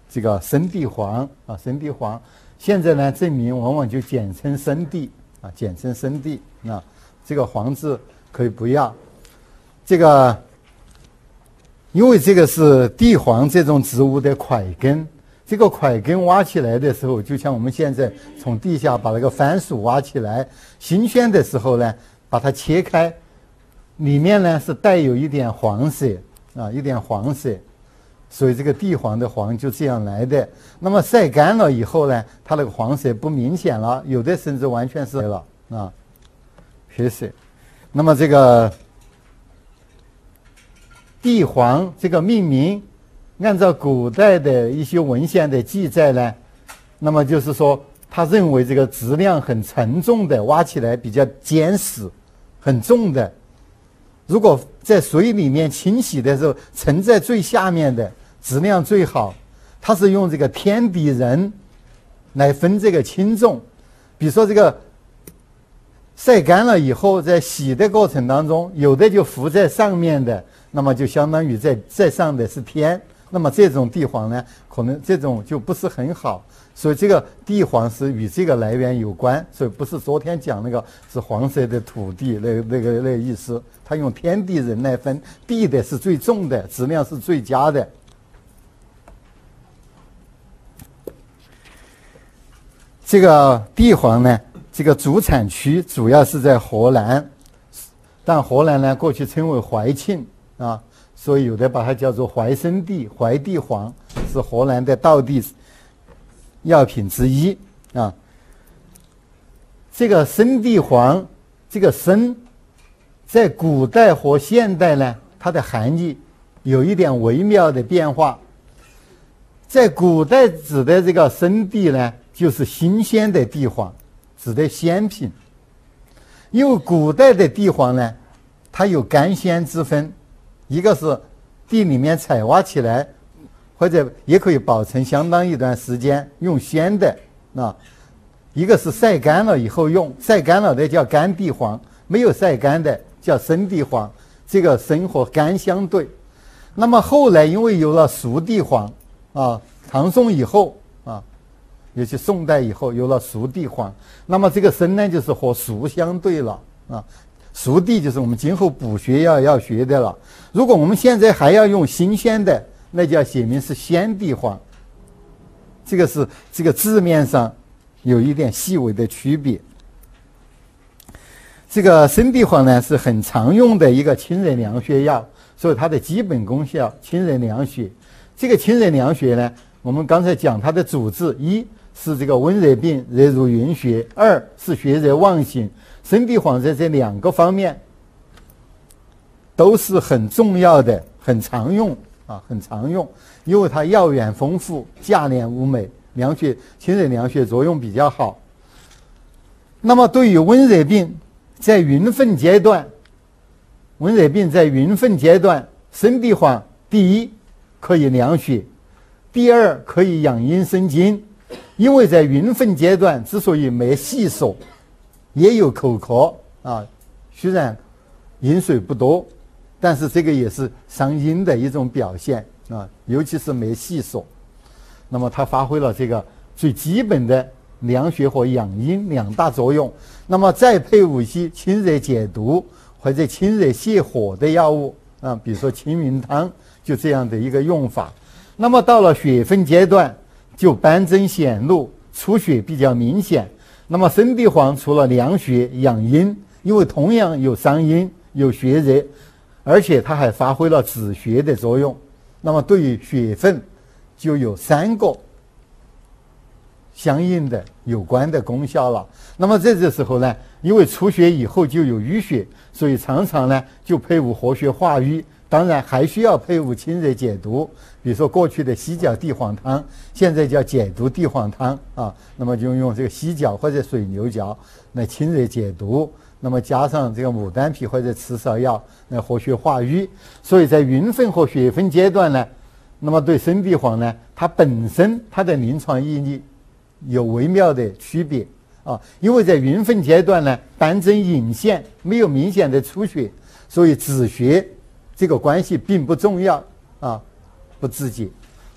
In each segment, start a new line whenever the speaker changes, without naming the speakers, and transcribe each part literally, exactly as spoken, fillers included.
这个生地黄啊，生地黄。现在呢，证明往往就简称生地啊，简称生地啊，这个黄字可以不要。这个，因为这个是地黄这种植物的块根，这个块根挖起来的时候，就像我们现在从地下把那个番薯挖起来，新鲜的时候呢，把它切开，里面呢是带有一点黄色啊，一点黄色。所以这个地黄的黄就这样来的。那么晒干了以后呢，它那个黄色不明显了，有的甚至完全是黑了啊，黑色。那么这个地黄这个命名，按照古代的一些文献的记载呢，那么就是说，他认为这个质量很沉重的，挖起来比较坚实，很重的。如果在水里面清洗的时候，沉在最下面的质量最好，它是用这个天地人来分这个轻重。比如说这个晒干了以后，在洗的过程当中，有的就浮在上面的，那么就相当于在在上的是天，那么这种地黄呢，可能这种就不是很好。所以这个地黄是与这个来源有关，所以不是昨天讲那个是黄色的土地那个那个那个意思。他用天地人来分，地的是最重的，质量是最佳的。这个地黄呢，这个主产区主要是在河南，但河南呢过去称为怀庆啊，所以有的把它叫做怀生地、怀地黄，是河南的道地药品之一啊。这个生地黄，这个生，在古代和现代呢，它的含义有一点微妙的变化。在古代指的这个生地呢，就是新鲜的地黄，指的鲜品。因为古代的地黄呢，它有干鲜之分，一个是地里面采挖起来，或者也可以保存相当一段时间用鲜的啊。一个是晒干了以后用，晒干了的叫干地黄，没有晒干的叫生地黄。这个生和干相对。那么后来因为有了熟地黄啊，唐宋以后啊，尤其宋代以后有了熟地黄，那么这个生呢就是和熟相对了啊。熟地就是我们今后补学要要学的了。如果我们现在还要用新鲜的，那就要写明是鲜地黄。这个是这个字面上有一点细微的区别。这个生地黄呢是很常用的一个清热凉血药，所以它的基本功效清热凉血。这个清热凉血呢，我们刚才讲它的主治，一是这个温热病热如云血，二是血热妄行。生地黄在这两个方面都是很重要的，很常用啊，很常用，因为它药源丰富，价廉物美，凉血清热凉血作用比较好。那么对于温热病，在云分阶段，温热病在云分阶段，生地黄第一可以凉血，第二可以养阴生津。因为在云分阶段之所以没细索，也有口渴啊，虽然饮水不多，但是这个也是伤阴的一种表现啊，尤其是没细索。那么它发挥了这个最基本的凉血和养阴两大作用。那么再配伍一些清热解毒或者清热泻火的药物啊，比如说青云汤，就这样的一个用法。那么到了血分阶段，就斑疹显露，出血比较明显。那么生地黄除了凉血养阴，因为同样有伤阴有血热，而且它还发挥了止血的作用。那么对于血分就有三个相应的有关的功效了。那么在这时候呢，因为出血以后就有淤血，所以常常呢就配伍活血化瘀，当然还需要配伍清热解毒。比如说过去的犀角地黄汤，现在叫解毒地黄汤啊，那么就用这个犀角或者水牛角来清热解毒，那么加上这个牡丹皮或者赤芍药来活血化瘀。所以在云分和血分阶段呢，那么对生地黄呢，它本身它的临床意义有微妙的区别啊，因为在云分阶段呢，斑疹隐现，没有明显的出血，所以止血这个关系并不重要啊，不自己。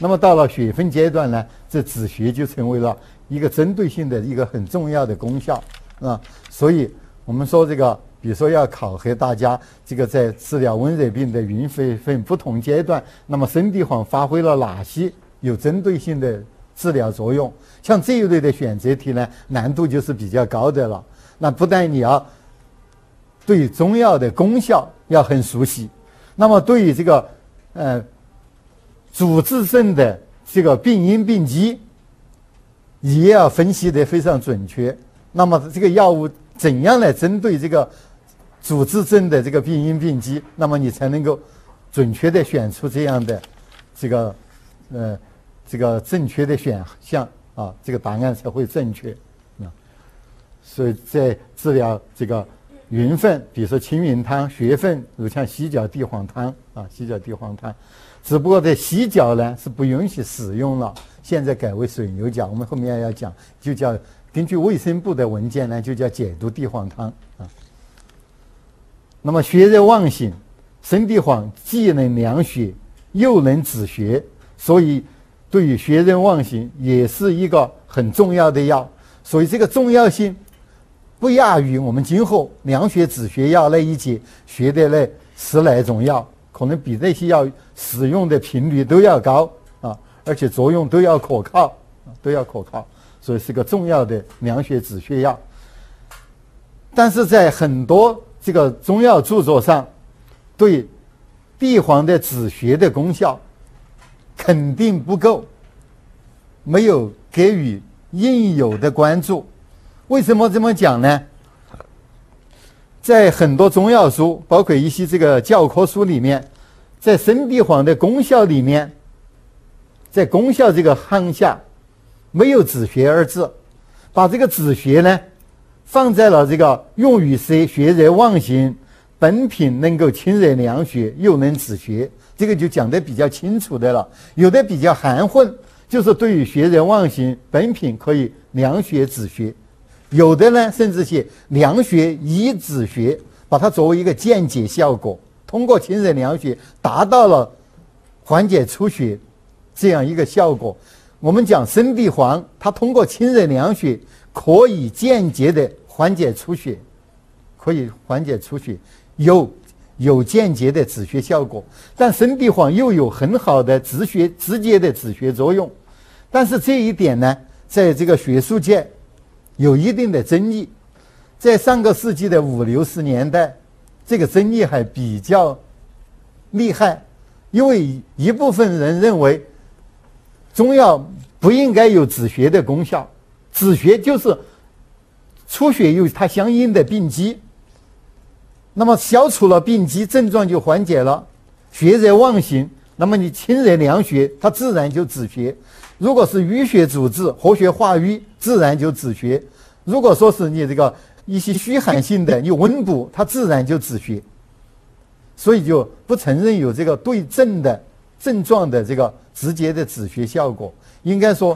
那么到了血分阶段呢，这止血就成为了一个针对性的一个很重要的功效啊。所以我们说这个，比如说要考核大家这个在治疗温热病的云血分不同阶段，那么生地黄发挥了哪些有针对性的治疗作用？像这一类的选择题呢，难度就是比较高的了。那不但你要对中药的功效要很熟悉，那么对于这个呃主治症的这个病因病机也要分析得非常准确。那么这个药物怎样来针对这个主治症的这个病因病机，那么你才能够准确地选出这样的这个呃这个正确的选项啊，这个答案才会正确啊。所以在治疗这个云分，比如说青云汤、血分，如像犀角地黄汤啊，犀角地黄汤，只不过在犀角呢是不允许使用了，现在改为水牛角，我们后面要讲，就叫根据卫生部的文件呢，就叫解毒地黄汤啊。那么血热妄醒，生地黄既能凉血，又能止血，所以对于血热妄醒也是一个很重要的药。所以这个重要性不亚于我们今后凉血止血药那一节学的那十来种药，可能比那些药使用的频率都要高啊，而且作用都要可靠，都要可靠，所以是个重要的凉血止血药。但是在很多这个中药著作上，对地黄的止血的功效肯定不够，没有给予应有的关注。为什么这么讲呢？在很多中药书，包括一些这个教科书里面，在生地黄的功效里面，在功效这个项下没有止血二字，把这个止血呢放在了这个用于血血热妄醒，本品能够清热凉血，又能止血，这个就讲得比较清楚的了。有的比较含混，就是对于血热妄醒，本品可以凉血止血，有的呢甚至写凉血以止血，把它作为一个间接效果，通过清热凉血达到了缓解出血这样一个效果。我们讲生地黄，它通过清热凉血可以间接的缓解出血，可以缓解出血，有有间接的止血效果。但生地黄又有很好的止血直接的止血作用，但是这一点呢，在这个学术界有一定的争议。在上个世纪的五六十年代，这个争议还比较厉害，因为一部分人认为中药不应该有止血的功效，止血就是出血有它相应的病机，那么消除了病机，症状就缓解了，血热妄醒，那么你清热凉血，它自然就止血。如果是淤血阻滞，活血化瘀，自然就止血。如果说是你这个一些虚寒性的，你温补，它自然就止血。所以就不承认有这个对症的症状的这个直接的止血效果。应该说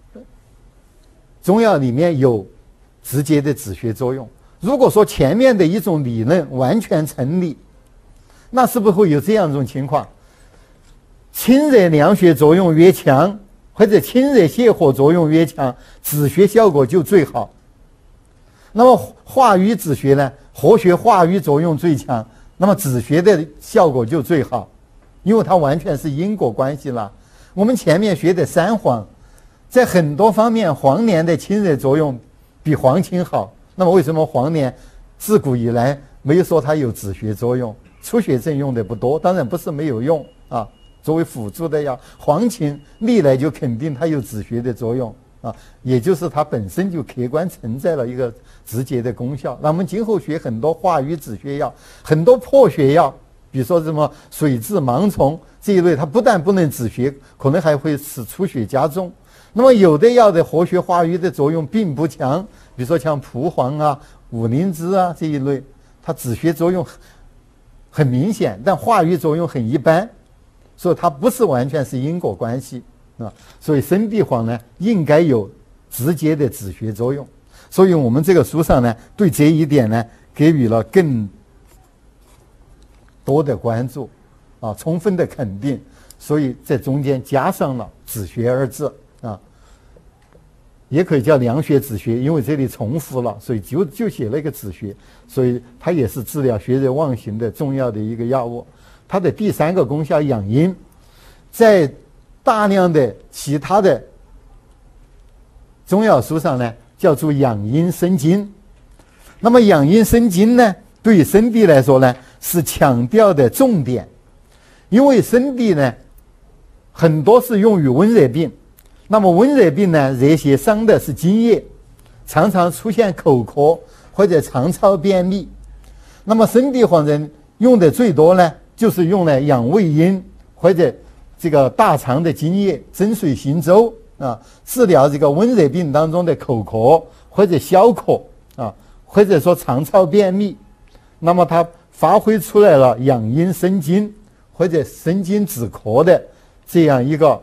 中药里面有直接的止血作用。如果说前面的一种理论完全成立，那是不是会有这样一种情况，清热凉血作用越强，或者清热泻火作用越强，止血效果就最好。那么化瘀止血呢，活血化瘀作用最强，那么止血的效果就最好，因为它完全是因果关系了。我们前面学的三黄，在很多方面黄连的清热作用比黄芩好。那么为什么黄连自古以来没有说它有止血作用？出血症用的不多，当然不是没有用啊，作为辅助的药。黄芩历来就肯定它有止血的作用啊，也就是它本身就客观存在了一个直接的功效。那我们今后学很多化瘀止血药，很多破血药，比如说什么水蛭、芒虫这一类，它不但不能止血，可能还会使出血加重。那么有的药的活血化瘀的作用并不强，比如说像蒲黄啊、五灵芝啊这一类，它止血作用很明显，但化瘀作用很一般，所以它不是完全是因果关系啊。所以生地黄呢，应该有直接的止血作用。所以我们这个书上呢，对这一点呢，给予了更多的关注啊，充分的肯定。 所以在中间加上了止血二字啊，也可以叫凉血止血，因为这里重复了，所以就就写了一个止血，所以它也是治疗血热妄行的重要的一个药物。它的第三个功效养阴，在大量的其他的中药书上呢，叫做养阴生津。那么养阴生津呢，对于生地来说呢，是强调的重点，因为生地呢，很多是用于温热病。那么温热病呢，热邪伤的是津液，常常出现口渴或者肠燥便秘。那么生地黄人用的最多呢，就是用来养胃阴或者这个大肠的津液，增水行舟啊，治疗这个温热病当中的口渴或者消渴啊，或者说肠燥便秘。那么它发挥出来了养阴生津或者生津止渴的这样一个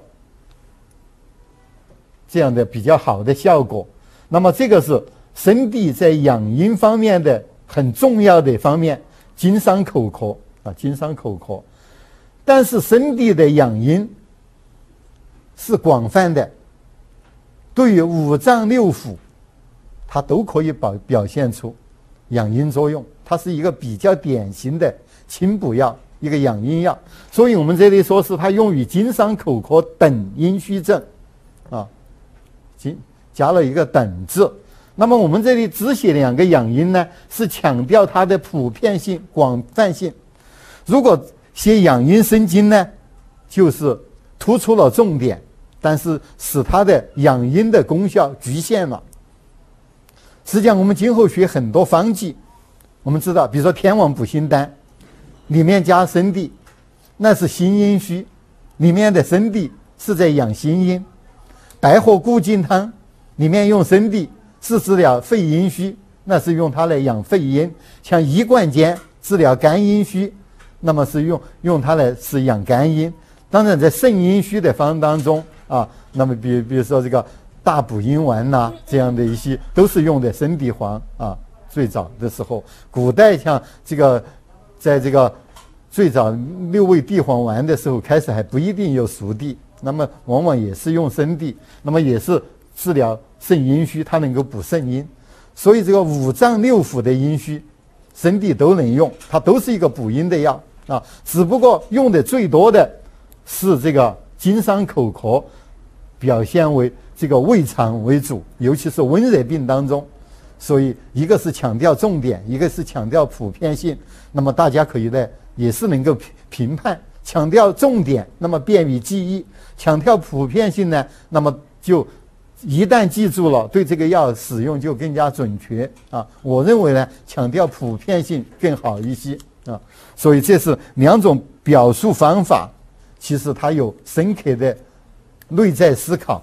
这样的比较好的效果。那么这个是生地在养阴方面的很重要的方面，津伤口渴啊，津伤口渴。但是生地的养阴是广泛的，对于五脏六腑它都可以表表现出养阴作用，它是一个比较典型的清补药，一个养阴药。所以我们这里说是它用于津伤口渴等阴虚症啊，加了一个等字。那么我们这里只写两个养阴呢，是强调它的普遍性广泛性。如果写养阴生津呢，就是突出了重点，但是使它的养阴的功效局限了。实际上我们今后学很多方剂，我们知道比如说天王补心丹里面加生地，那是心阴虚，里面的生地是在养心阴。白鹤固筋汤里面用生地是治疗肺阴虚，那是用它来养肺阴。像一贯间治疗肝阴虚，那么是用用它来是养肝阴。当然在肾阴虚的方当中啊，那么比比如说这个大补阴丸呐、啊，这样的一些都是用的生地黄啊。最早的时候，古代像这个在这个最早六味地黄丸的时候开始还不一定有熟地，那么往往也是用生地，那么也是治疗肾阴虚，它能够补肾阴。所以这个五脏六腑的阴虚生地都能用，它都是一个补阴的药啊，只不过用的最多的是这个津伤口渴，表现为这个胃肠为主，尤其是温热病当中。所以一个是强调重点，一个是强调普遍性。那么大家可以呢也是能够评判，强调重点那么便于记忆，强调普遍性呢，那么就一旦记住了，对这个药使用就更加准确啊。我认为呢，强调普遍性更好一些啊。所以这是两种表述方法，其实它有深刻的内在思考。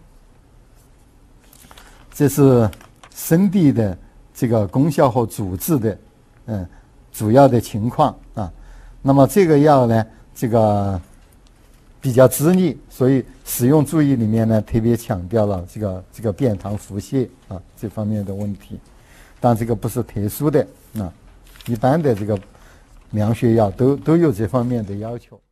这是生地的这个功效和主治的嗯主要的情况啊。那么这个药呢，这个比较滋腻，所以使用注意里面呢特别强调了这个这个便溏腹泻啊这方面的问题。但这个不是特殊的啊，一般的这个凉血药都都有这方面的要求。